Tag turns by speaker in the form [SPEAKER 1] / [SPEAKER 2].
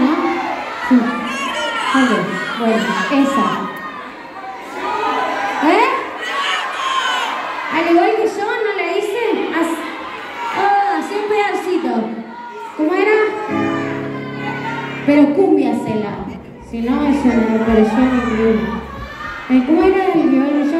[SPEAKER 1] ¿No? Sí. Ok, bueno, esa. ¿Eh? Al igual que yo, ¿no la hice? Así un pedacito. ¿Cómo era? Pero cumbiasela. Si no, eso me pareció increíble. ¿Cómo era el violín?